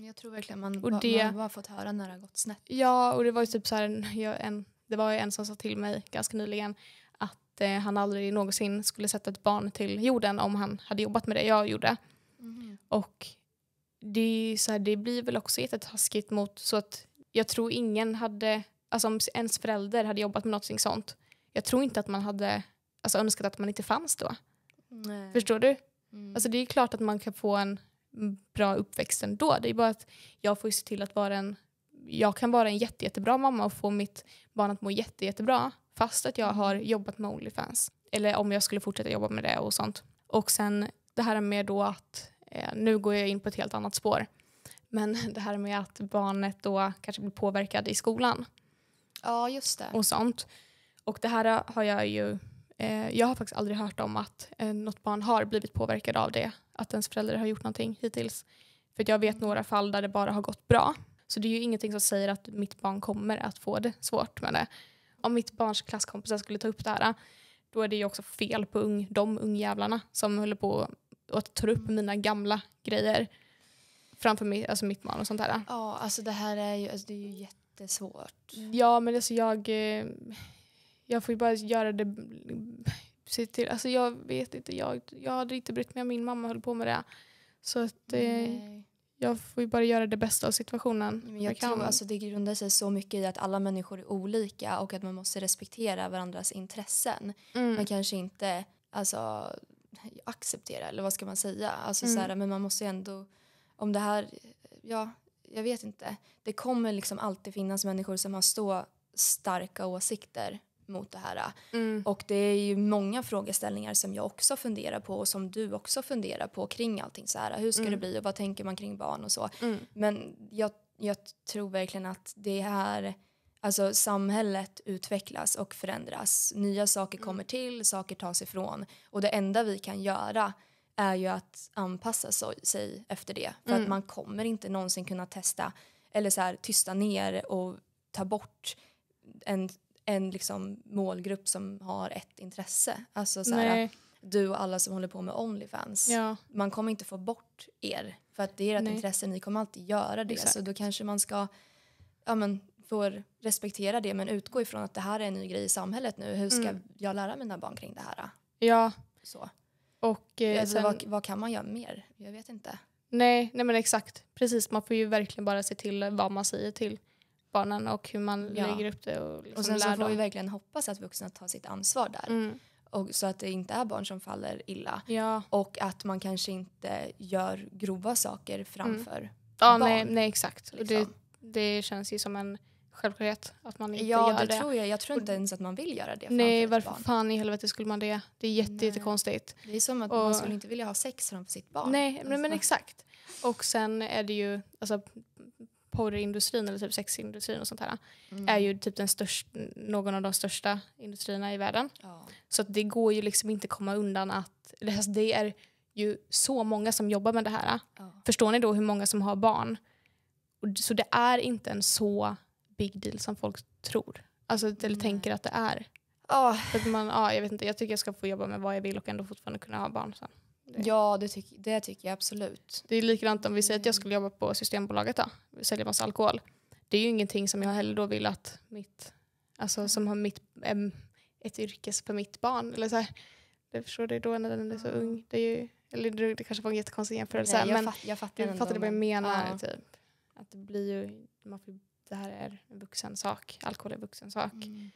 Jag tror verkligen man har fått höra när det har gått snett. Ja, och det var ju typ så här, det var ju en som sa till mig ganska nyligen att han aldrig någonsin skulle sätta ett barn till jorden om han hade jobbat med det jag gjorde. Och det är så här, det blir väl också jättetaskigt mot, så att jag tror ingen hade, alltså om ens förälder hade jobbat med något sånt, jag tror inte att man hade önskat att man inte fanns då. Nej. Förstår du? Alltså det är klart att man kan få en bra uppväxt ändå. Det är bara att jag får se till att jag kan vara en jättebra mamma och få mitt barn att må jättebra fast att jag har jobbat med OnlyFans. Eller om jag skulle fortsätta jobba med det och sånt. Och sen det här med då att nu går jag in på ett helt annat spår. Men det här med att barnet då kanske blir påverkad i skolan. Ja, just det. Och sånt. Och det här har jag ju... jag har faktiskt aldrig hört om att något barn har blivit påverkad av det. Att ens förälder har gjort någonting hittills. För jag vet några fall där det bara har gått bra. Så det är ju ingenting som säger att mitt barn kommer att få det svårt med det. Om mitt barns klasskompisar skulle ta upp det här, då är det ju också fel på de ungjävlarna som håller på och tar upp mina gamla grejer framför mig, alltså mitt barn och sånt där. Ja, alltså det här är ju, alltså det är ju jättesvårt. Ja, men alltså jag får ju bara göra det. Alltså jag vet inte, jag hade inte brytt mig om min mamma höll på med det. Så att jag får ju bara göra det bästa av situationen. Men jag tror alltså det grundar sig så mycket i att alla människor är olika och att man måste respektera varandras intressen. Man kanske inte acceptera, eller vad ska man säga? Alltså så här, men man måste ändå, om det här, ja, jag vet inte. Det kommer liksom alltid finnas människor som har så starka åsikter mot det här. Och det är ju många frågeställningar som jag också funderar på och som du också funderar på kring allting så här. Hur ska det bli och vad tänker man kring barn och så. Men jag tror verkligen att det här, alltså samhället utvecklas och förändras. Nya saker kommer till, saker tas ifrån. Och det enda vi kan göra är ju att anpassa sig efter det. För att man kommer inte någonsin kunna testa eller så här, tysta ner och ta bort en liksom målgrupp som har ett intresse. Alltså så här, du och alla som håller på med OnlyFans. Ja. Man kommer inte få bort er. För att det är ert intresse, ni kommer alltid göra det. Exakt. Så då kanske man ska få respektera det, men utgå ifrån att det här är en ny grej i samhället nu. Hur ska jag lära mina barn kring det här? Ja. Så. Och alltså, vad kan man göra mer? Jag vet inte. Nej men exakt. Precis, man får ju verkligen bara se till vad man säger till barnen och hur man lägger upp det. Och sen så får vi verkligen hoppas att vuxna tar sitt ansvar där. Och så att det inte är barn som faller illa. Ja. Och att man kanske inte gör grova saker framför barn. Nej, exakt. Liksom. Det känns ju som en självklarhet att man inte gör det. Ja, det tror jag. Jag tror inte ens att man vill göra det. Nej, varför fan i helvete skulle man det? Det är jättekonstigt. Det är som att man skulle inte vilja ha sex framför sitt barn. Nej, men exakt. Och sen är det ju, alltså porrindustrin eller typ sexindustrin och sånt här är ju typ någon av de största industrierna i världen. Ja. Så att det går ju liksom inte komma undan att det är ju så många som jobbar med det här. Ja. Förstår ni då hur många som har barn? Så det är inte en så big deal som folk tror. Alltså eller tänker att det är. För att jag vet inte, jag tycker jag ska få jobba med vad jag vill och ändå fortfarande kunna ha barn sen. Ja, det tycker jag absolut. Det är likadant om vi säger att jag skulle jobba på Systembolaget då. Vi säljer massa alkohol. Det är ju ingenting som jag heller då vill att som har ett yrkes för mitt barn. Eller så här, det förstår du då när den är så ung. Det är ju, eller det kanske var en jättekonstig jämförelse. Men jag fattar vad jag menar. Typ. Att det blir ju, det här är en vuxen sak. Alkohol är en vuxen sak.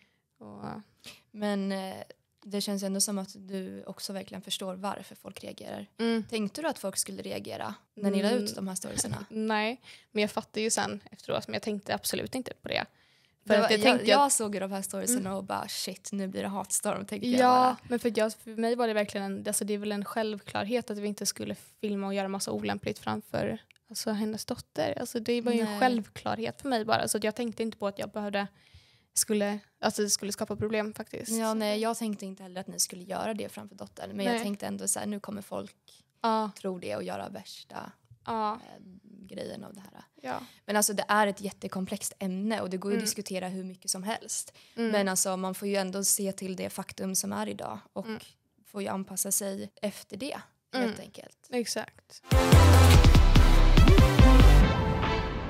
Men det känns ändå som att du också verkligen förstår varför folk reagerar. Tänkte du att folk skulle reagera när ni la ut de här storiesarna? Nej, men jag fattade ju sen efteråt, men jag tänkte absolut inte på det. Jag såg ju de här storiesarna och bara shit, nu blir det hatstorm, tänkte jag bara. Men för mig var det verkligen det är väl en självklarhet att vi inte skulle filma och göra massa olämpligt framför hennes dotter. Alltså det var ju en självklarhet för mig bara, så att jag tänkte inte på att jag det skulle skapa problem faktiskt. Ja, nej, jag tänkte inte heller att ni skulle göra det framför dottern. Men jag tänkte ändå så här, nu kommer folk tro det och göra värsta grejen av det här. Ja. Men alltså det är ett jättekomplext ämne och det går ju att diskutera hur mycket som helst. Men alltså man får ju ändå se till det faktum som är idag och får ju anpassa sig efter det helt enkelt. Exakt.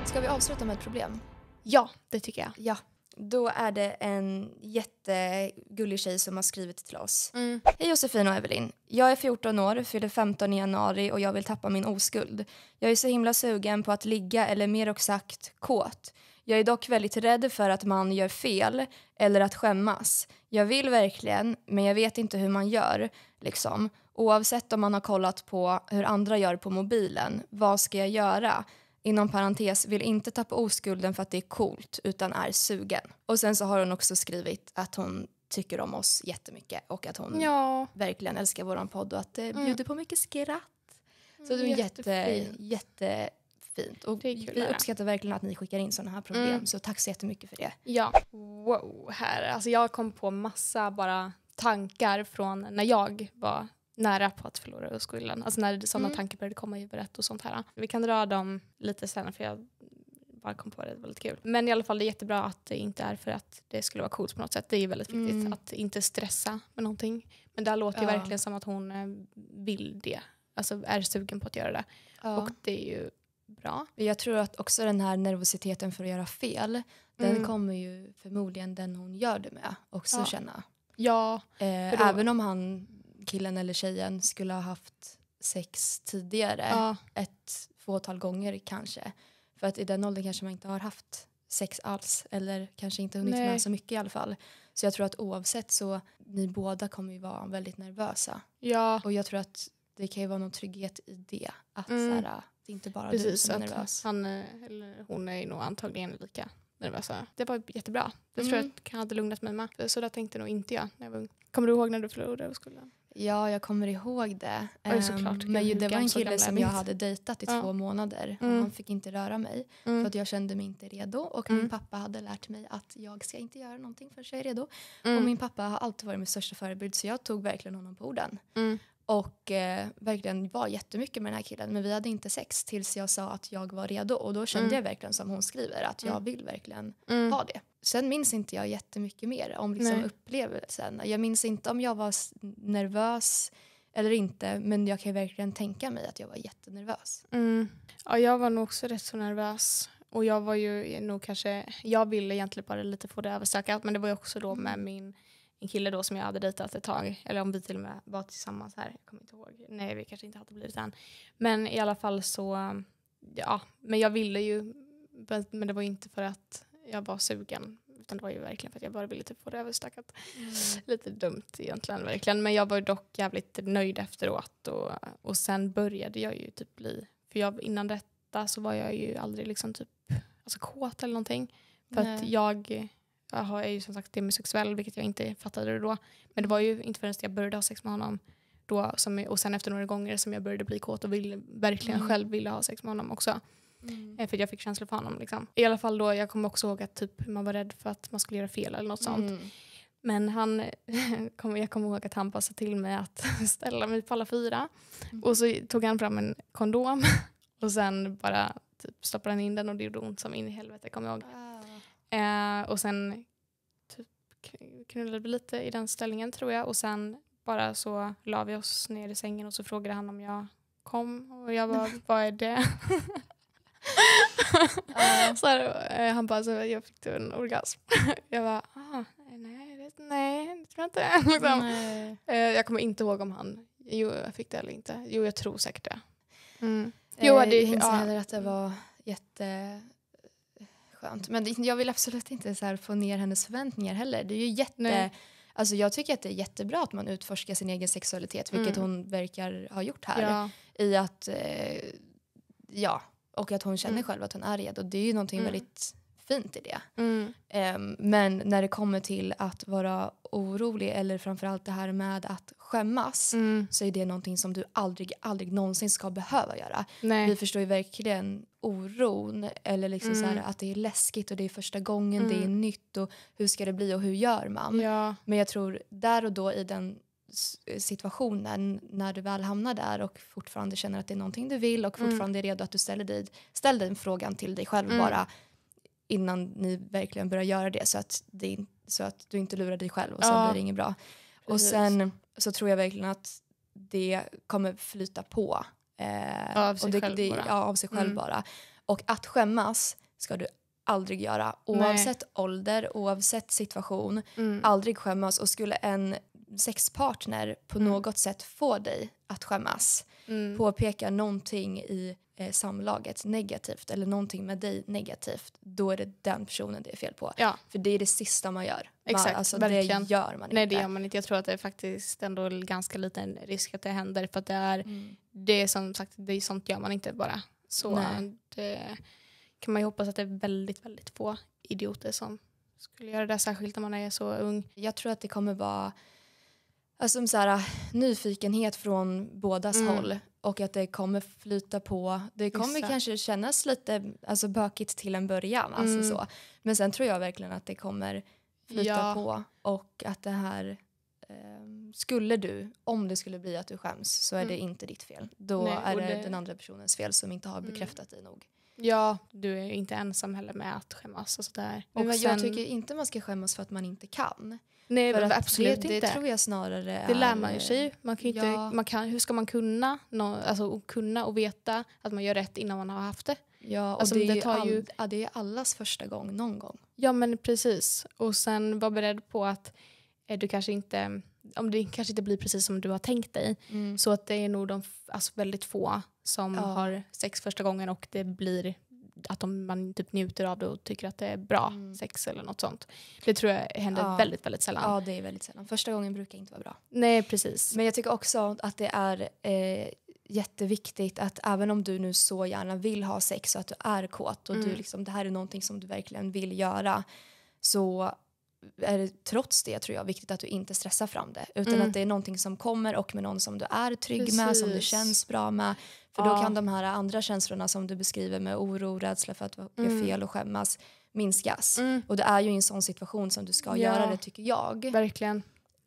Ska vi avsluta med ett problem? Ja, det tycker jag. Ja, då är det en jättegullig tjej som har skrivit till oss. Hej Josefin och Evelyn. Jag är 14 år, fyller 15 i januari och jag vill tappa min oskuld. Jag är så himla sugen på att ligga eller mer exakt kåt. Jag är dock väldigt rädd för att man gör fel eller att skämmas. Jag vill verkligen, men jag vet inte hur man gör. Liksom. Oavsett om man har kollat på hur andra gör på mobilen. Vad ska jag göra? Inom parentes, vill inte tappa oskulden för att det är coolt utan är sugen. Och sen så har hon också skrivit att hon tycker om oss jättemycket och att hon verkligen älskar våran podd och att det bjuder på mycket skratt. Så det är jättefint. Och vi uppskattar verkligen att ni skickar in sådana här problem. Så tack så jättemycket för det. Ja, wow, här. Alltså jag kom på massa bara tankar från när jag var nära på att förlora oskulden. Alltså när sådana tankar började komma i huvudet och sånt här. Vi kan dra dem lite sen för jag bara kom på det var lite kul. Men i alla fall det är jättebra att det inte är för att det skulle vara coolt på något sätt. Det är ju väldigt viktigt att inte stressa med någonting. Men det låter ju verkligen som att hon vill det. Alltså är sugen på att göra det. Och det är ju bra. Jag tror att också den här nervositeten för att göra fel, den kommer ju förmodligen den hon gör det med också känna. Ja. Även om killen eller tjejen skulle ha haft sex tidigare, 2,5 gånger kanske. För att i den åldern kanske man inte har haft sex alls. Eller kanske inte hunnit med så mycket i alla fall. Så jag tror att oavsett så ni båda kommer ju vara väldigt nervösa. Ja. Och jag tror att det kan ju vara någon trygghet i det. Att såhär, det är inte bara du som är nervös. Han eller hon är nog antagligen lika nervösa. Det var jättebra. Det tror jag kan hade lugnat mig med. Så där tänkte nog inte jag när jag var ung. Kommer du ihåg när du förlorade oskulden? Ja, jag kommer ihåg det. Såklart. Men det var en kille som jag hade dejtat i 2 månader. Och han fick inte röra mig. För att jag kände mig inte redo. Och min pappa hade lärt mig att jag ska inte göra någonting förrän jag är redo. Och min pappa har alltid varit min största förebild. Så jag tog verkligen honom på orden. Och verkligen var jättemycket med den här killen. Men vi hade inte sex tills jag sa att jag var redo. Och då kände jag verkligen som hon skriver. Att jag vill verkligen ha det. Sen minns inte jag jättemycket mer om liksom upplevelsen. Jag minns inte om jag var nervös eller inte. Men jag kan verkligen tänka mig att jag var jättenervös. Ja, jag var nog också rätt så nervös. Och jag var ju nog kanske... Jag ville egentligen bara lite få det överstökat. Men det var ju också då med en kille då som jag hade dejtat ett tag. Eller om vi till och med var tillsammans här. Jag kommer inte ihåg. Nej, vi kanske inte hade blivit än. Men i alla fall så... Ja, men jag ville ju... Men det var ju inte för att jag var sugen. Utan det var ju verkligen för att jag bara ville typ få det överstökat. Lite dumt egentligen, verkligen. Men jag var dock jävligt nöjd efteråt. Och sen började jag ju typ bli... För innan detta så var jag ju aldrig liksom typ... Alltså kåt eller någonting. För att jag är ju som sagt demisexuell, vilket jag inte fattade då. Men det var ju inte förrän jag började ha sex med honom. Då, och sen efter några gånger som jag började bli kåt och verkligen själv ville ha sex med honom också. För jag fick känslor för honom liksom. I alla fall då, jag kommer också ihåg att typ, man var rädd för att man skulle göra fel eller något sånt. Men jag kommer ihåg att han passade till mig att ställa mig på alla 4. Och så tog han fram en kondom. Och sen bara typ stoppade han in den och det gjorde ont som in i helvete, kommer jag ihåg. Och sen typ knullade vi lite i den ställningen tror jag. Och sen bara så la vi oss ner i sängen och så frågade han om jag kom. Och jag bara, vad är det? Så här, han bara, så jag fick en orgasm. Jag bara, nej, det tror jag inte. Liksom. Jag kommer inte ihåg om jag fick det eller inte. Jo, jag tror säkert det. Jag minns heller att det var jätteskönt. Men jag vill absolut inte så här få ner hennes förväntningar heller. Det är ju alltså jag tycker att det är jättebra att man utforskar sin egen sexualitet. Vilket hon verkar ha gjort här. Ja. I att, och att hon känner själv att hon är redo. Det är ju någonting väldigt fint i det. Men när det kommer till att vara orolig eller framförallt det här med att skämmas så är det någonting som du aldrig någonsin ska behöva göra. Vi förstår ju verkligen oron eller liksom så här, att det är läskigt och det är första gången, det är nytt och hur ska det bli och hur gör man? Ja. Men jag tror där och då i den situationen när du väl hamnar där och fortfarande känner att det är någonting du vill och fortfarande är redo att du ställer den frågan till dig själv bara innan ni verkligen börjar göra det så att du inte lurar dig själv och så blir det inget bra. Precis. Och sen så tror jag verkligen att det kommer flyta på av sig själv bara. Ja, av sig själv bara. Och att skämmas ska du aldrig göra. Oavsett ålder, oavsett situation. Aldrig skämmas. Och skulle en sexpartner på något sätt få dig att skämmas, påpeka någonting i samlaget negativt eller någonting med dig negativt, då är det den personen det är fel på. Ja. För det är det sista man gör. Exakt, alltså, verkligen. Det gör man inte. Nej, det gör man inte. Jag tror att det är faktiskt ändå ganska liten risk att det händer, för att det är som sagt, det är sånt gör man inte bara. Så det kan man ju hoppas att det är väldigt, väldigt få idioter som skulle göra det, särskilt när man är så ung. Jag tror att det kommer vara alltså, så här, nyfikenhet från bådas håll. Och att det kommer flyta på. Det kommer kanske kännas lite alltså, bökigt till en början. Alltså, så. Men sen tror jag verkligen att det kommer flyta på. Och att det här skulle du, om det skulle bli att du skäms, så är det inte ditt fel. Då är det den andra personens fel som inte har bekräftat dig nog. Ja, du är inte ensam heller med att skämmas och sådär. Men jag tycker inte man ska skämmas för att man inte kan. Nej, för absolut inte. Det tror jag snarare det lär man ju sig. Man kan inte, hur ska man kunna kunna och veta att man gör rätt innan man har haft det? Ja, och alltså, det är allas första gång någon gång. Ja, men precis. Och sen var beredd på att du kanske inte, om det kanske inte blir precis som du har tänkt dig, så att det är nog väldigt få som har sex första gången och det blir att man typ njuter av det och tycker att det är bra sex eller något sånt. Det tror jag händer väldigt, väldigt sällan. Ja, det är väldigt sällan. Första gången brukar inte vara bra. Nej, precis. Men jag tycker också att det är jätteviktigt att även om du nu så gärna vill ha sex och att du är kåt och du liksom, det här är någonting som du verkligen vill göra, så är det trots det, tror jag, viktigt att du inte stressar fram det. Utan att det är någonting som kommer och med någon som du är trygg med, som du känns bra med. För då kan de här andra känslorna som du beskriver med oro, rädsla för att göra fel och skämmas minskas. Och det är ju i en sån situation som du ska göra det, tycker jag. Verkligen.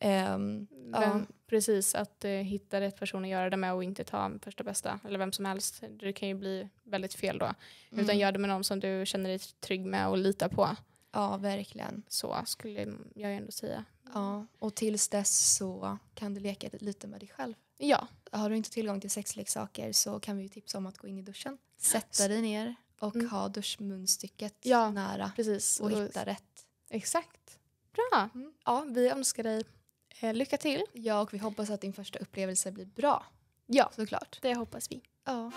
Men precis, att hitta rätt person att göra det med och inte ta första bästa eller vem som helst. Det kan ju bli väldigt fel då. Utan gör det med någon som du känner dig trygg med och litar på. Ja, verkligen. Så skulle jag ändå säga. Ja, och tills dess så kan du leka lite med dig själv. Ja. Har du inte tillgång till sexleksaker så kan vi ju tipsa om att gå in i duschen. Sätta dig ner och ha duschmunstycket nära. Precis. Och hitta rätt. Exakt. Bra. Ja, vi önskar dig lycka till. Ja, och vi hoppas att din första upplevelse blir bra. Ja, såklart. Det hoppas vi. Ja.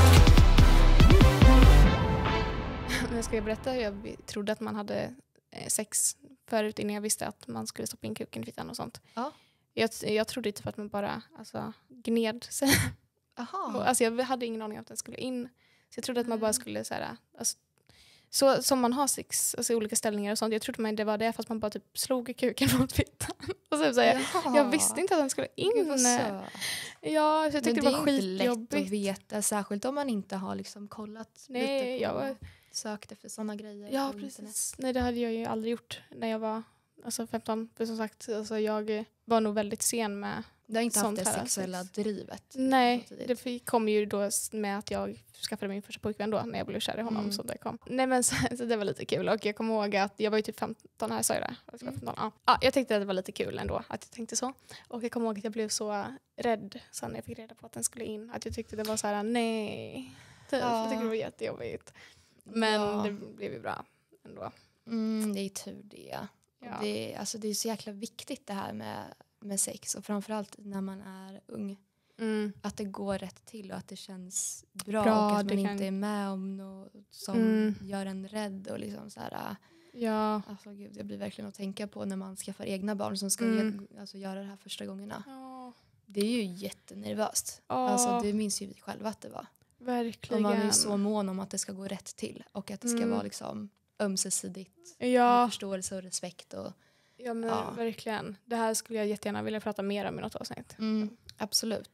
Jag ska berätta hur jag trodde att man hade sex förut innan jag visste att man skulle stoppa in kuken i fittan och sånt. Ja. Jag trodde typ att man bara gned sig. Aha. Alltså jag hade ingen aning om att den skulle in. Så jag trodde att man bara skulle så som man har sex, alltså olika ställningar och sånt. Jag trodde det var det, fast man bara typ slog kuken mot fittan. Och så jag visste inte att den skulle in. Gud, ja, så jag tyckte det var skitjobbigt. Det är inte lätt att veta, särskilt om man inte har liksom kollat lite på sökt efter sådana grejer. Ja, precis. Nej, det hade jag ju aldrig gjort när jag var 15. För som sagt, jag var nog väldigt sen med. Du har inte haft det sexuella drivet? Nej, det kom ju då med att jag skaffade min första pojkvän då när jag blev kär i honom. Så det kom. Nej, men så det var lite kul. Och jag kommer ihåg att jag var ju typ 15 här, sa jag det. Jag tyckte att det var lite kul ändå att jag tänkte så. Och jag kommer ihåg att jag blev så rädd sen när jag fick reda på att den skulle in. Att jag tyckte det var så här, nej. Jag tyckte det var jättejobbigt. Men det blev ju bra ändå. Det är tur det. Ja. Det är så jäkla viktigt det här med sex. Och framförallt när man är ung. Att det går rätt till och att det känns bra. Och att man inte är med om något som gör en rädd. Och liksom så här, alltså, gud, jag blir verkligen att tänka på när man skaffar egna barn som ska göra det här första gångerna. Det är ju jättenervöst. Alltså, det minns ju vi själva att det var. Verkligen. Och man är så mån om att det ska gå rätt till. Och att det ska vara liksom ömsesidigt. Med förståelse och respekt. Och, ja, men verkligen. Det här skulle jag jättegärna vilja prata mer om i något avsnitt. Absolut.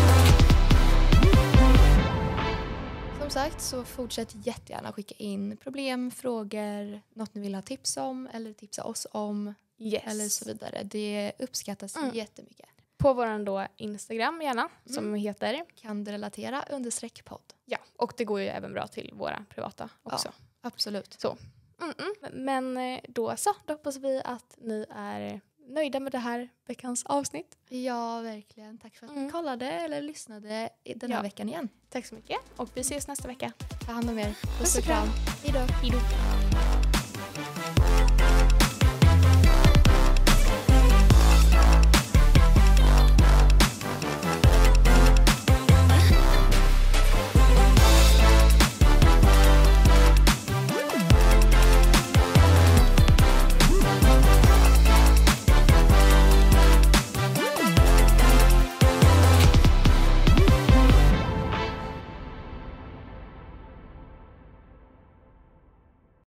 Som sagt, så fortsätt jättegärna skicka in problem, frågor, något ni vill ha tips om eller tipsa oss om. Eller så vidare. Det uppskattas jättemycket. På våran då Instagram gärna, som heter Kanderelatera_podd. Ja, och det går ju även bra till våra privata också. Ja, absolut. Så. Men då hoppas vi att ni är nöjda med det här veckans avsnitt. Ja, verkligen. Tack för att ni kollade eller lyssnade den här veckan igen. Tack så mycket. Och vi ses nästa vecka. Ta hand om er. Puss och kram. Hej då.